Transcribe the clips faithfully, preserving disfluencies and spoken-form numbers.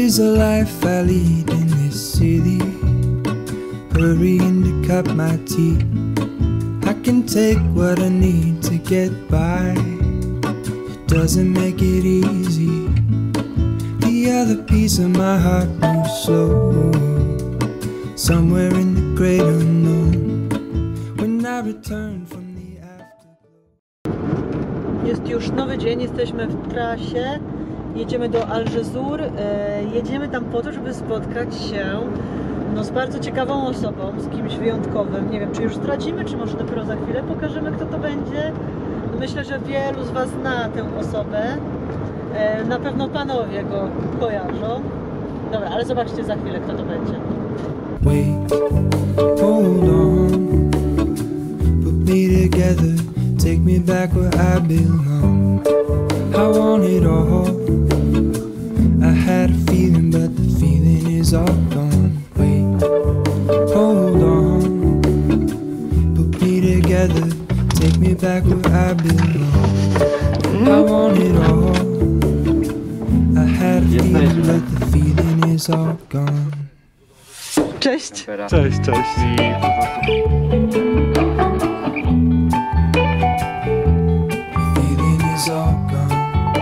is the life I lead in this city, hurrying to cut my teeth. I can take what I need to get by. It doesn't make it easy. The other piece of my heart moves slow, somewhere in the great unknown. When I return from the afterglow. Jest już nowy dzień, jesteśmy w trasie. Jedziemy do Algesur. Jedziemy tam po to, żeby spotkać się no, z bardzo ciekawą osobą, z kimś wyjątkowym. Nie wiem, czy już zdradzimy, czy może dopiero za chwilę pokażemy, kto to będzie. Myślę, że wielu z Was zna tę osobę. Na pewno panowie go kojarzą. Dobra, ale zobaczcie za chwilę, kto to będzie. Wait, hold on, put me together, take me back where I belong. I want it all. I had a feeling, but the feeling is all gone. Wait, hold on, put me together, take me back where I belong. I want it all. I had a feeling, but the feeling is all gone. Cześć! Cześć, cześć. Feeling is all gone.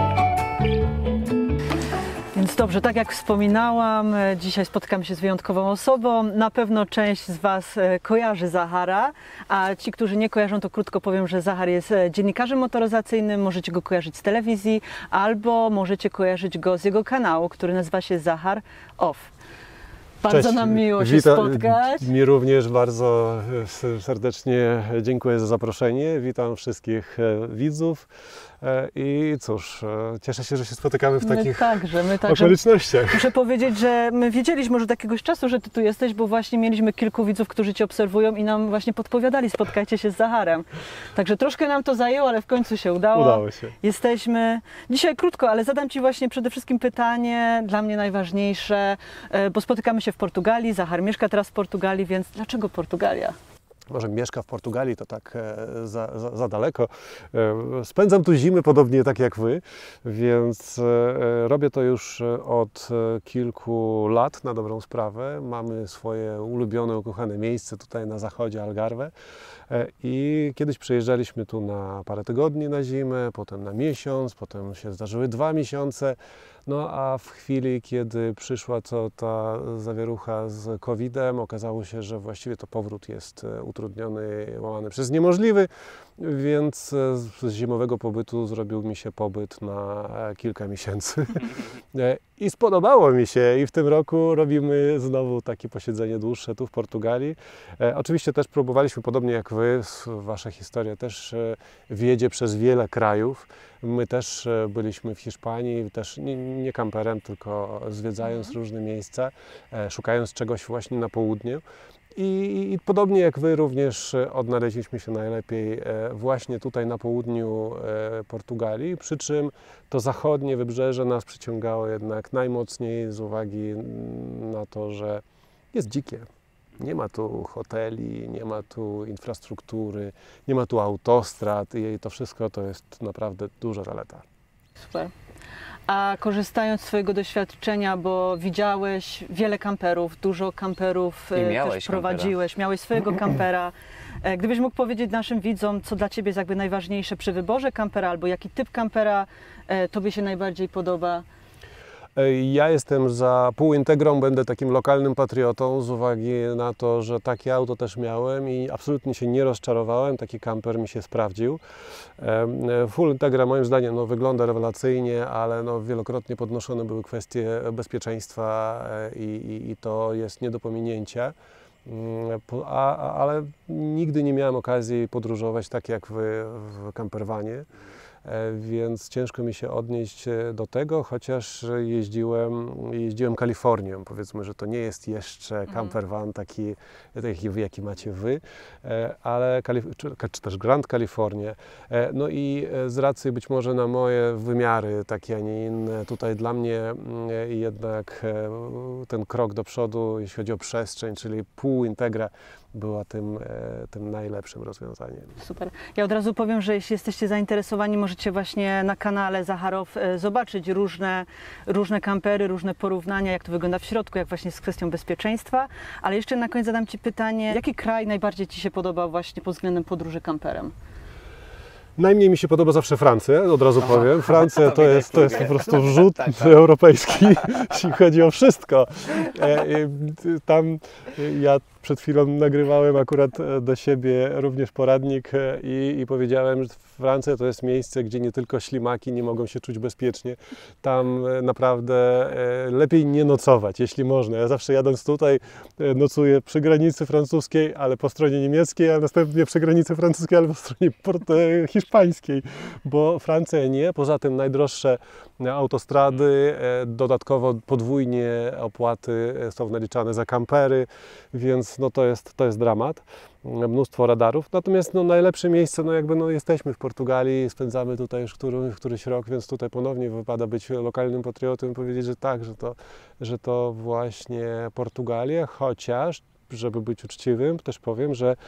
Więc dobrze, tak jak wspominałam, dzisiaj spotkamy się z wyjątkową osobą. Na pewno część z Was kojarzy Zahara, a ci, którzy nie kojarzą, to krótko powiem, że Zahar jest dziennikarzem motoryzacyjnym, możecie go kojarzyć z telewizji, albo możecie kojarzyć go z jego kanału, który nazywa się Zahar Off. Bardzo Cześć. nam miło się Wita, spotkać. Mi również bardzo serdecznie dziękuję za zaproszenie. Witam wszystkich widzów i cóż, cieszę się, że się spotykamy w My takich także, my także. okolicznościach. Muszę powiedzieć, że my wiedzieliśmy już od jakiegoś czasu, że Ty tu jesteś, bo właśnie mieliśmy kilku widzów, którzy Cię obserwują i nam właśnie podpowiadali, spotkajcie się z Zaharem. Także troszkę nam to zajęło, ale w końcu się udało. Udało się. Jesteśmy dzisiaj krótko, ale zadam Ci właśnie przede wszystkim pytanie, dla mnie najważniejsze, bo spotykamy się w Portugalii, Zahar mieszka teraz w Portugalii, więc dlaczego Portugalia? Może mieszka w Portugalii, to tak za, za, za daleko. Spędzam tu zimy podobnie tak jak Wy, więc robię to już od kilku lat na dobrą sprawę. Mamy swoje ulubione, ukochane miejsce tutaj na zachodzie Algarve i kiedyś przyjeżdżaliśmy tu na parę tygodni na zimę, potem na miesiąc, potem się zdarzyły dwa miesiące. No a w chwili, kiedy przyszła to ta zawierucha z kowidem, okazało się, że właściwie to powrót jest utrudniony, łamany przez niemożliwy, więc z zimowego pobytu zrobił mi się pobyt na kilka miesięcy. I spodobało mi się i w tym roku robimy znowu takie posiedzenie dłuższe tu w Portugalii. Oczywiście też próbowaliśmy, podobnie jak Wy, Wasza historia też wiedzie przez wiele krajów. My też byliśmy w Hiszpanii, też nie, nie kamperem, tylko zwiedzając mhm. różne miejsca, szukając czegoś właśnie na południu. I, I podobnie jak Wy również odnaleźliśmy się najlepiej właśnie tutaj na południu Portugalii, przy czym to zachodnie wybrzeże nas przyciągało jednak najmocniej z uwagi na to, że jest dzikie. Nie ma tu hoteli, nie ma tu infrastruktury, nie ma tu autostrad i to wszystko to jest naprawdę duża zaleta. Super. A korzystając z swojego doświadczenia, bo widziałeś wiele kamperów, dużo kamperów też prowadziłeś, kampera. Miałeś swojego kampera. Gdybyś mógł powiedzieć naszym widzom, co dla Ciebie jest jakby najważniejsze przy wyborze kampera, albo jaki typ kampera Tobie się najbardziej podoba? Ja jestem za półintegrą, będę takim lokalnym patriotą z uwagi na to, że takie auto też miałem i absolutnie się nie rozczarowałem, taki kamper mi się sprawdził. Full Integra moim zdaniem no, wygląda rewelacyjnie, ale no, wielokrotnie podnoszone były kwestie bezpieczeństwa i, i, i to jest nie do pominięcia. A, ale nigdy nie miałem okazji podróżować tak jak Wy w campervanie. Więc ciężko mi się odnieść do tego, chociaż jeździłem, jeździłem Kalifornią. Powiedzmy, że to nie jest jeszcze campervan taki, taki jaki macie Wy, ale czy, czy też Grand California. No i z racji być może na moje wymiary, takie, a nie inne, tutaj dla mnie jednak ten krok do przodu, jeśli chodzi o przestrzeń, czyli pół Integra, była tym, tym najlepszym rozwiązaniem. Super. Ja od razu powiem, że jeśli jesteście zainteresowani, możecie możecie właśnie na kanale Zacharow zobaczyć różne, różne kampery, różne porównania, jak to wygląda w środku, jak właśnie z kwestią bezpieczeństwa. Ale jeszcze na koniec zadam Ci pytanie, jaki kraj najbardziej Ci się podoba właśnie pod względem podróży kamperem? Najmniej mi się podoba zawsze Francja, od razu Aha, powiem. Francja to widać jest, to jest po drogę. prostu wrzód Tak, tak. europejski, jeśli chodzi o wszystko. E, e, Tam ja przed chwilą nagrywałem akurat do siebie również poradnik e, i, i powiedziałem, że Francja to jest miejsce, gdzie nie tylko ślimaki nie mogą się czuć bezpiecznie. Tam e, naprawdę e, lepiej nie nocować, jeśli można. Ja zawsze jadąc tutaj e, nocuję przy granicy francuskiej, ale po stronie niemieckiej, a następnie przy granicy francuskiej, ale po stronie port, e, hiszpańskiej, bo Francja nie. Poza tym najdroższe autostrady, e, dodatkowo podwójnie opłaty są naliczane za kampery, więc no to jest, to jest dramat. Mnóstwo radarów. Natomiast no, najlepsze miejsce, no jakby no, jesteśmy w Portugalii, spędzamy tutaj już który, któryś rok, więc tutaj ponownie wypada być lokalnym patriotą i powiedzieć, że tak, że to, że to właśnie Portugalia, chociaż, żeby być uczciwym, też powiem, że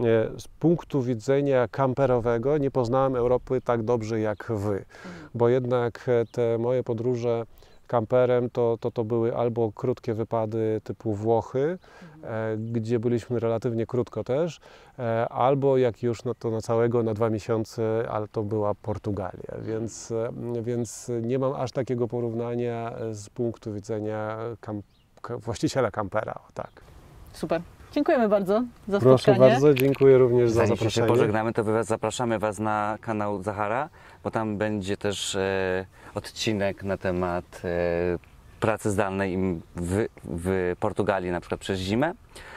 z punktu widzenia kamperowego nie poznałem Europy tak dobrze jak Wy, bo jednak te moje podróże kamperem to, to, to były albo krótkie wypady typu Włochy, e, gdzie byliśmy relatywnie krótko też, e, albo jak już no to na całego, na dwa miesiące, ale to była Portugalia, więc, e, więc nie mam aż takiego porównania z punktu widzenia kam, ka, właściciela kampera, o, tak. Super. Dziękujemy bardzo za Proszę spotkanie. bardzo, dziękuję również za Zanim się zaproszenie. pożegnamy, to was, zapraszamy Was na kanał Zachara, bo tam będzie też e, odcinek na temat e, pracy zdalnej im w, w Portugalii, na przykład przez zimę.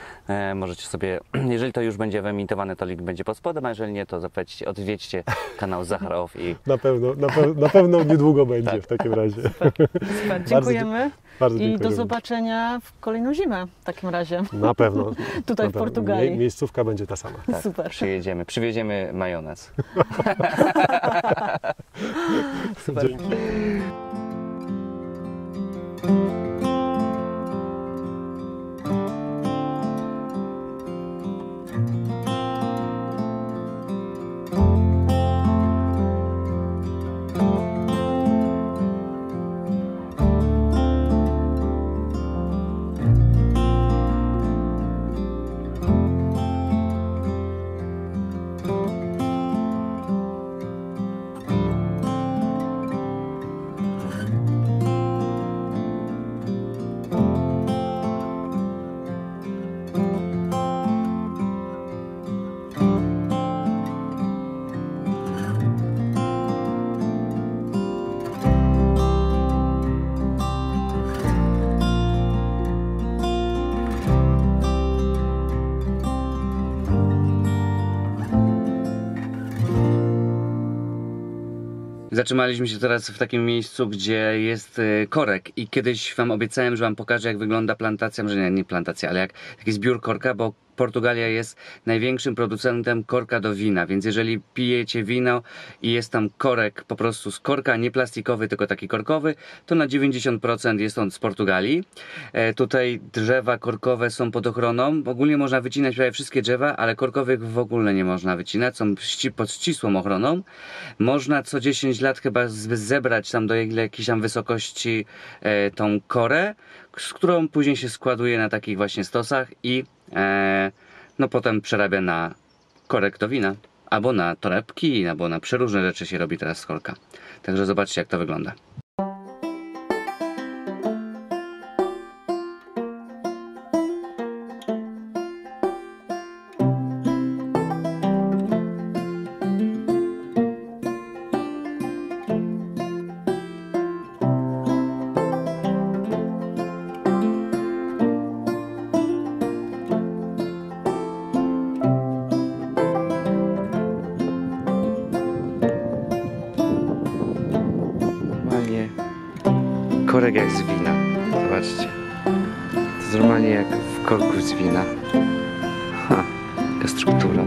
E, możecie sobie, jeżeli to już będzie wyemitowane, to link będzie pod spodem, a jeżeli nie, to zapećcie, odwiedźcie kanał Zacharow i Na pewno, na, pe na pewno niedługo będzie Tak. w takim razie. Super. Dziękujemy Bardzo i dziękuję do również. zobaczenia w kolejną zimę w takim razie. Na pewno. Tutaj na w pewno. Portugalii. Mie miejscówka będzie ta sama. tak, Super. przyjedziemy, przywieziemy majonez. Super. Dzięki. Zatrzymaliśmy się teraz w takim miejscu, gdzie jest y, korek i kiedyś Wam obiecałem, że Wam pokażę, jak wygląda plantacja, może nie, nie plantacja, ale jak taki zbiór korka, bo Portugalia jest największym producentem korka do wina, więc jeżeli pijecie wino i jest tam korek po prostu z korka, nie plastikowy, tylko taki korkowy, to na dziewięćdziesiąt procent jest on z Portugalii. E, tutaj drzewa korkowe są pod ochroną. Ogólnie można wycinać prawie wszystkie drzewa, ale korkowych w ogóle nie można wycinać, są ści pod ścisłą ochroną. Można co dziesięć lat chyba zebrać tam do jakiejś tam wysokości e, tą korę, z którą później się składuje na takich właśnie stosach i e, no potem przerabia na korek do wina, albo na torebki, albo na przeróżne rzeczy się robi teraz z korka. Także zobaczcie, jak to wygląda. Normalnie korek jak z wina. Zobaczcie. To jest normalnie jak w korku z wina. Ha, jaka struktura.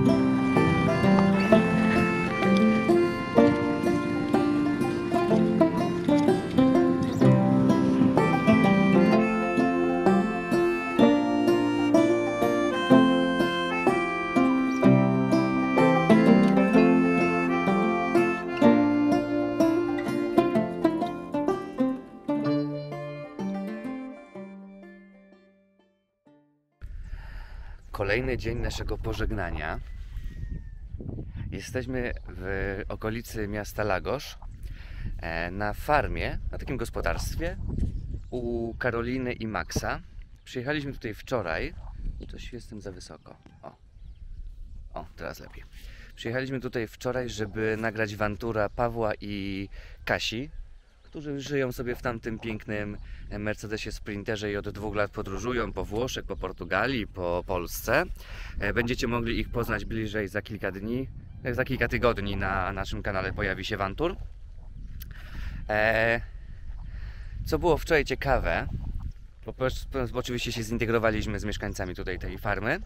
kolejny dzień naszego pożegnania. Jesteśmy w okolicy miasta Lagos, na farmie, na takim gospodarstwie u Karoliny i Maxa. Przyjechaliśmy tutaj wczoraj. Coś jestem za wysoko. O, o, teraz lepiej. Przyjechaliśmy tutaj wczoraj, żeby nagrać Vantura Pawła i Kasi, którzy żyją sobie w tamtym pięknym Mercedesie Sprinterze i od dwóch lat podróżują po Włoszech, po Portugalii, po Polsce. Będziecie mogli ich poznać bliżej za kilka dni, za kilka tygodni na naszym kanale pojawi się Vantur. Co było wczoraj ciekawe, bo, bo oczywiście się zintegrowaliśmy z mieszkańcami tutaj tej farmy.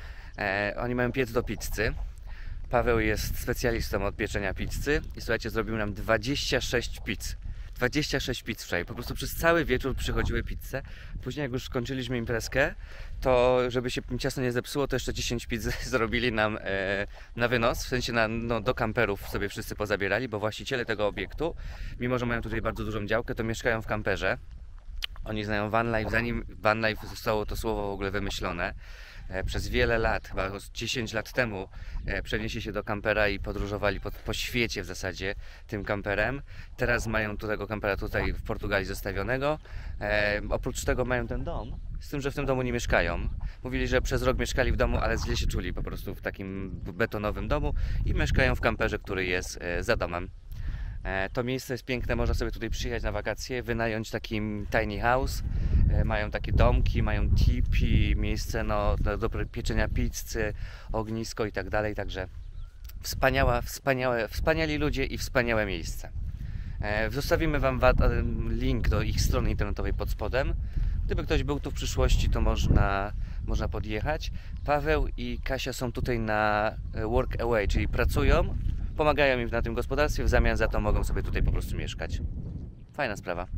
Oni mają piec do pizzy. Paweł jest specjalistą od pieczenia pizzy i słuchajcie, zrobił nam dwadzieścia sześć pizz. dwadzieścia sześć pizz wczoraj. Po prostu przez cały wieczór przychodziły pizze. Później jak już skończyliśmy imprezkę, to żeby się ciasto nie zepsuło, to jeszcze dziesięć pizz zrobili nam e, na wynos. W sensie na, no, do kamperów sobie wszyscy pozabierali, bo właściciele tego obiektu, mimo że mają tutaj bardzo dużą działkę, to mieszkają w kamperze. Oni znają van life, zanim van life zostało to słowo w ogóle wymyślone. Przez wiele lat, chyba dziesięć lat temu, przenieśli się do kampera i podróżowali po, po świecie w zasadzie tym kamperem. Teraz mają tu tego kampera tutaj w Portugalii zostawionego. E, oprócz tego mają ten dom, z tym, że w tym domu nie mieszkają. Mówili, że przez rok mieszkali w domu, ale źle się czuli po prostu w takim betonowym domu i mieszkają w kamperze, który jest e, za domem. To miejsce jest piękne, można sobie tutaj przyjechać na wakacje, wynająć taki tiny house. Mają takie domki, mają tipi, miejsce no, do, do pieczenia pizzy, ognisko i tak dalej. Także wspaniała, wspaniałe, wspaniali ludzie i wspaniałe miejsce. Zostawimy Wam link do ich strony internetowej pod spodem. Gdyby ktoś był tu w przyszłości, to można, można podjechać. Paweł i Kasia są tutaj na work away, czyli pracują. Pomagają im na tym gospodarstwie, w zamian za to mogą sobie tutaj po prostu mieszkać. Fajna sprawa.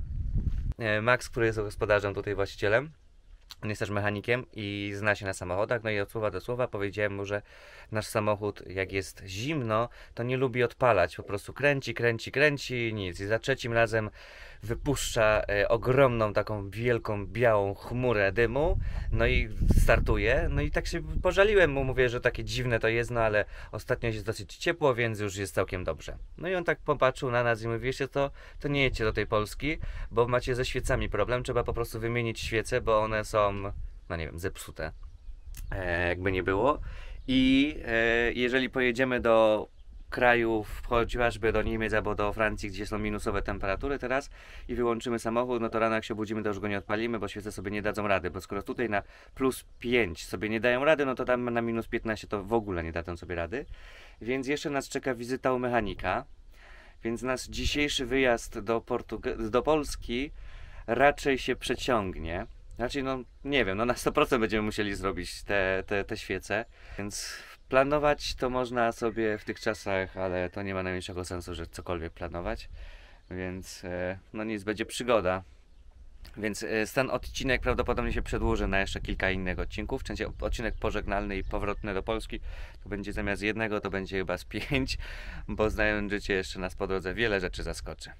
Max, który jest gospodarzem, tutaj właścicielem, on jest też mechanikiem i zna się na samochodach, no i od słowa do słowa powiedziałem mu, że nasz samochód, jak jest zimno, to nie lubi odpalać, po prostu kręci, kręci, kręci, nic. I za trzecim razem wypuszcza e, ogromną, taką wielką, białą chmurę dymu, no i startuje. No i tak się pożaliłem mu, mówię, że takie dziwne to jest, no ale ostatnio jest dosyć ciepło, więc już jest całkiem dobrze. No i on tak popatrzył na nas i mówi, wiecie to, to nie jedźcie do tej Polski, bo macie ze świecami problem, trzeba po prostu wymienić świece, bo one są, no nie wiem, zepsute, e, jakby nie było. I e, jeżeli pojedziemy do krajów, chociażby do Niemiec albo do Francji, gdzie są minusowe temperatury teraz i wyłączymy samochód, no to rano jak się budzimy, to już go nie odpalimy, bo świece sobie nie dadzą rady, bo skoro tutaj na plus pięć sobie nie dają rady, no to tam na minus piętnaście to w ogóle nie dadzą sobie rady. Więc jeszcze nas czeka wizyta u mechanika, więc nasz dzisiejszy wyjazd do, Portug- do Polski raczej się przeciągnie. Znaczy, no nie wiem, no na sto procent będziemy musieli zrobić te, te, te świece, więc planować to można sobie w tych czasach, ale to nie ma najmniejszego sensu, że cokolwiek planować, więc no nic, będzie przygoda. Więc ten odcinek prawdopodobnie się przedłuży na jeszcze kilka innych odcinków, w sensie odcinek pożegnalny i powrotny do Polski, to będzie zamiast jednego, to będzie chyba z pięć, bo znając życie jeszcze nas po drodze wiele rzeczy zaskoczy.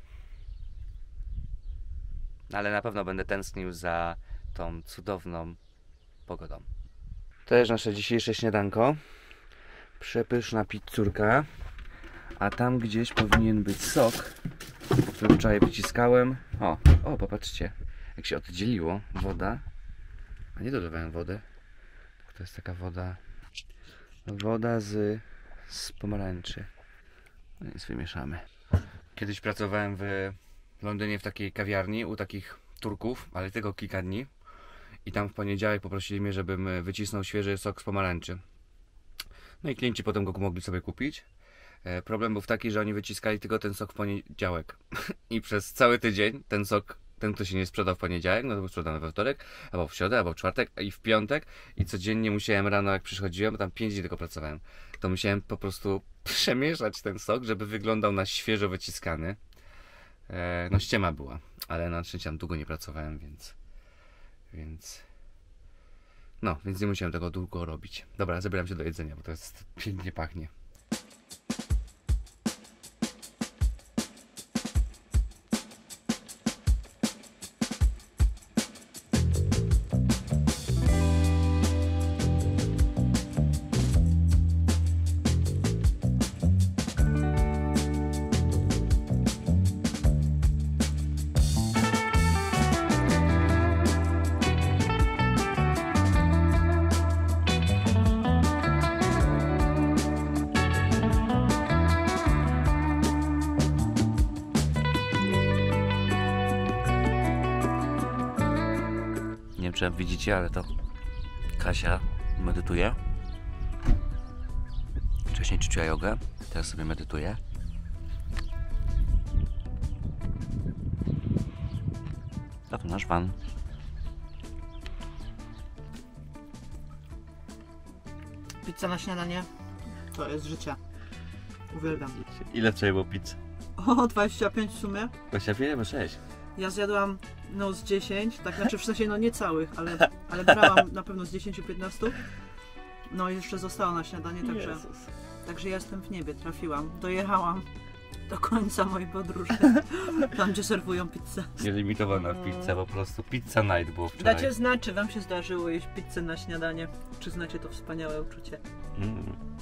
Ale na pewno będę tęsknił za tą cudowną pogodą. To jest nasze dzisiejsze śniadanko. Przepyszna pizzurka. A tam gdzieś powinien być sok, który wczoraj wyciskałem. O, o, popatrzcie, jak się oddzieliło woda. A nie dolewałem wodę. To jest taka woda. Woda z, z pomarańczy. No więc wymieszamy. Kiedyś pracowałem w Londynie w takiej kawiarni u takich Turków, ale tylko kilka dni. I tam w poniedziałek poprosili mnie, żebym wycisnął świeży sok z pomarańczy. No i klienci potem go mogli sobie kupić. E, problem był taki, że oni wyciskali tylko ten sok w poniedziałek. I przez cały tydzień ten sok, ten kto się nie sprzedał w poniedziałek, no to był sprzedany we wtorek, albo w środę, albo w czwartek, i w piątek. I codziennie musiałem rano, jak przychodziłem, bo tam pięć dni tylko pracowałem, to musiałem po prostu przemieszać ten sok, żeby wyglądał na świeżo wyciskany. E, no ściema była, ale na szczęście tam długo nie pracowałem, więc... Więc... No, więc nie musiałem tego długo robić. Dobra, zabieram się do jedzenia, bo to jest pięknie pachnie. czy widzicie, ale to Kasia medytuje. Wcześniej ćwiczyła jogę, teraz sobie medytuje. A to nasz van. Pizza na śniadanie to jest życie. Uwielbiam. Ile wczoraj było pizzy? O, dwadzieścia pięć w sumie. dwadzieścia pięć albo sześć. Ja zjadłam no z dziesięć, tak znaczy w sensie no nie całych, ale, ale brałam na pewno z dziesięć piętnaście. No i jeszcze zostało na śniadanie, także, także ja jestem w niebie, trafiłam, dojechałam do końca mojej podróży, tam gdzie serwują pizzę. Nielimitowana pizza, po prostu pizza night było wczoraj. Dajcie znać, czy wam się zdarzyło jeść pizzę na śniadanie, czy znacie to wspaniałe uczucie. Mm.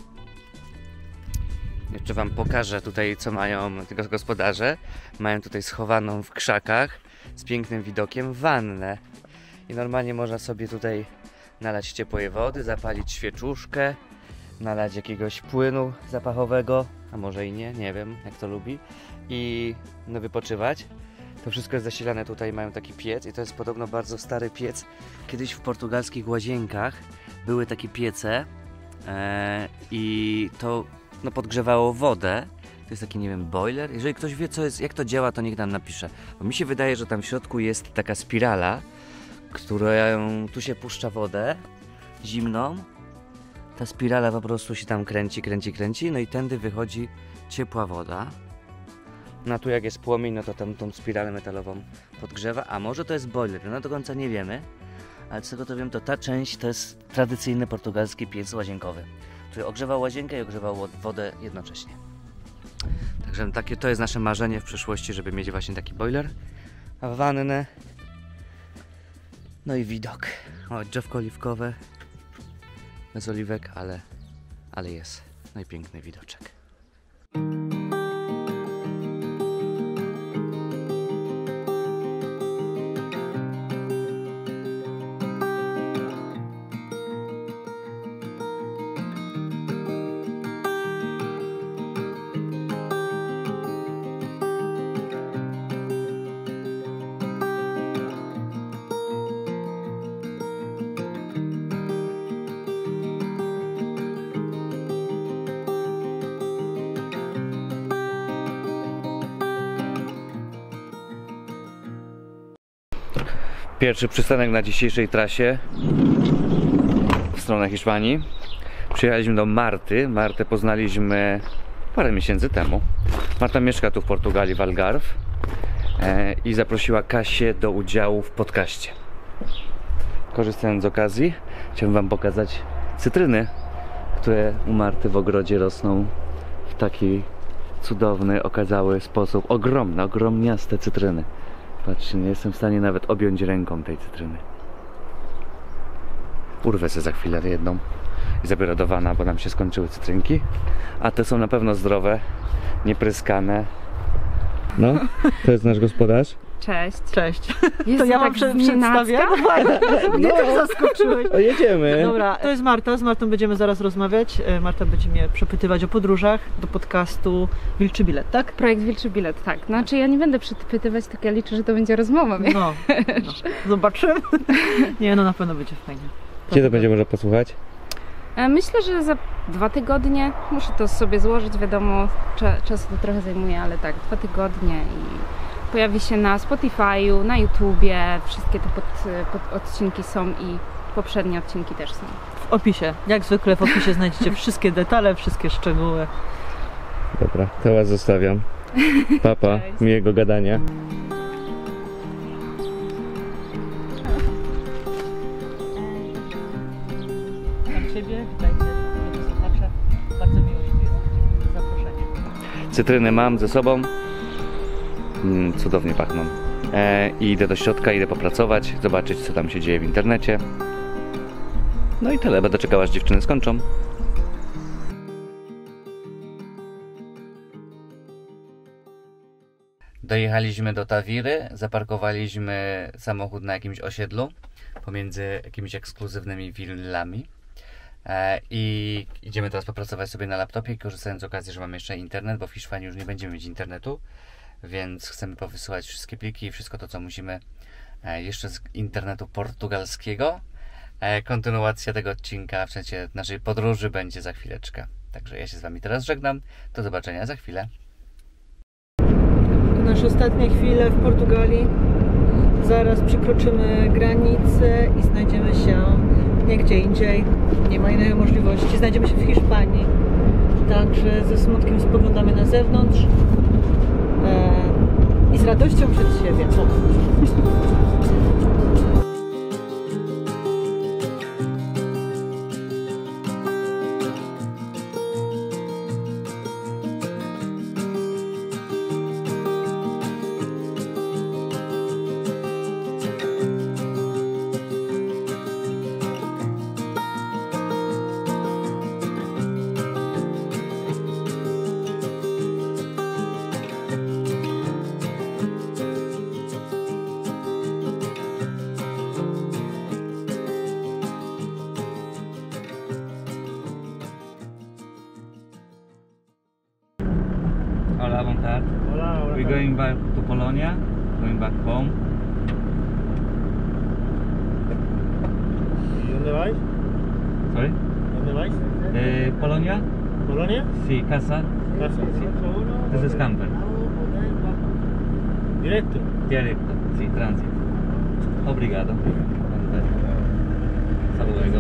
Jeszcze wam pokażę tutaj, co mają tego gospodarze. Mają tutaj schowaną w krzakach z pięknym widokiem wannę. I normalnie można sobie tutaj nalać ciepłej wody, zapalić świeczuszkę, nalać jakiegoś płynu zapachowego, a może i nie, nie wiem, jak to lubi, i no, wypoczywać. To wszystko jest zasilane tutaj, mają taki piec i to jest podobno bardzo stary piec. Kiedyś w portugalskich łazienkach były takie piece e, i to no, podgrzewało wodę. To jest taki, nie wiem, boiler. Jeżeli ktoś wie, co jest, jak to działa, to niech nam napisze. Bo mi się wydaje, że tam w środku jest taka spirala, którą tu się puszcza wodę zimną. Ta spirala po prostu się tam kręci, kręci, kręci, no i tędy wychodzi ciepła woda. No a tu jak jest płomień, no to tam tą spiralę metalową podgrzewa, a może to jest boiler, no do końca nie wiemy. Ale z tego to wiem, to ta część to jest tradycyjny portugalski piec łazienkowy, który ogrzewał łazienkę i ogrzewał wodę jednocześnie. Także takie to jest nasze marzenie w przyszłości, żeby mieć właśnie taki boiler, a wannę. No i widok. O, drzewko oliwkowe. Bez oliwek, ale, ale jest. No i piękny widoczek. Pierwszy przystanek na dzisiejszej trasie w stronę Hiszpanii. Przyjechaliśmy do Marty. Martę poznaliśmy parę miesięcy temu. Marta mieszka tu w Portugalii, w Algarve, e, i zaprosiła Kasię do udziału w podcaście. Korzystając z okazji, chciałbym wam pokazać cytryny, które u Marty w ogrodzie rosną w taki cudowny, okazały sposób. Ogromne, ogromniaste cytryny. Patrzcie, nie jestem w stanie nawet objąć ręką tej cytryny. Urwę sobie za chwilę jedną i zabiorę do wana, bo nam się skończyły cytrynki. A te są na pewno zdrowe, niepryskane. No, to jest nasz gospodarz. Cześć. Cześć. Jest To ja tak wam prze- przedstawię. Mnie też zaskoczyłeś. O, jedziemy. Dobra, to jest Marta, z Martą będziemy zaraz rozmawiać. E, Marta będzie mnie przepytywać o podróżach do podcastu Wilczy Bilet, tak? Projekt Wilczy Bilet, tak. Znaczy ja nie będę przepytywać, tak ja liczę, że to będzie rozmowa. No, no. Zobaczymy. Nie, no na pewno będzie fajnie. Gdzie to będzie można posłuchać? E, Myślę, że za dwa tygodnie muszę to sobie złożyć, wiadomo, cza, czasu to trochę zajmuje, ale tak, dwa tygodnie i pojawi się na Spotify'u, na YouTubie, wszystkie te pod, pod odcinki są i poprzednie odcinki też są. W opisie, jak zwykle w opisie znajdziecie wszystkie detale, wszystkie szczegóły. Dobra, to was zostawiam. Papa, Cześć. miłego gadania. Witam Ciebie, witajcie, drodzy słuchacze. Bardzo miło mi jest. Dziękuję za zaproszenie. Cytryny mam ze sobą. Mm, cudownie pachną. E, I idę do środka, idę popracować, zobaczyć, co tam się dzieje w internecie. No i tyle, będę czekał, aż dziewczyny skończą. Dojechaliśmy do Tawiry, zaparkowaliśmy samochód na jakimś osiedlu pomiędzy jakimiś ekskluzywnymi willami. E, I idziemy teraz popracować sobie na laptopie, korzystając z okazji, że mamy jeszcze internet, bo w Hiszpanii już nie będziemy mieć internetu, więc chcemy powysyłać wszystkie pliki i wszystko to, co musimy e, jeszcze z internetu portugalskiego. E, kontynuacja tego odcinka, w sensie naszej podróży, będzie za chwileczkę. Także ja się z Wami teraz żegnam. Do zobaczenia za chwilę. To nasze ostatnie chwile w Portugalii. Zaraz przekroczymy granicę i znajdziemy się nie gdzie indziej. Nie ma innej możliwości. Znajdziemy się w Hiszpanii. Także ze smutkiem spoglądamy na zewnątrz e, i z radością przed siebie. O. Hola, buenas tardes. Hola, buenas We're tardes. going back to Polonia, going back home. ¿Y dónde vais? Sorry? ¿Dónde vais? Eh, Polonia? ¿Polonia? Sí, casa. Casa. This is camper. Directo. Directo, sí, transit. Obrigado. Hasta luego.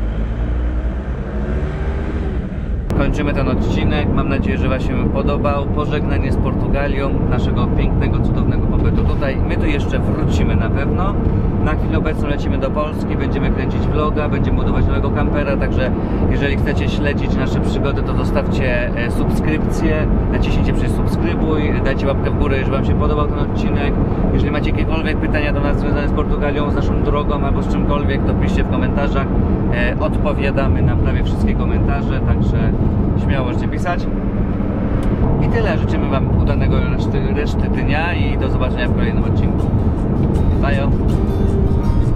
Kończymy ten odcinek. Mam nadzieję, że Wam się podobał. Pożegnanie z Portugalią, naszego pięknego, cudownego pobytu tutaj. My tu jeszcze wrócimy na pewno. Na chwilę obecną lecimy do Polski, będziemy kręcić vloga, będziemy budować nowego kampera, także jeżeli chcecie śledzić nasze przygody, to zostawcie subskrypcję, naciśnijcie przycisk subskrybuj, dajcie łapkę w górę, jeżeli Wam się podobał ten odcinek. Jeżeli macie jakiekolwiek pytania do nas związane z Portugalią, z naszą drogą albo z czymkolwiek, to piszcie w komentarzach. E, odpowiadamy na prawie wszystkie komentarze, także śmiało możecie pisać. I tyle. Życzymy Wam udanego reszty, reszty dnia i do zobaczenia w kolejnym odcinku. Bye!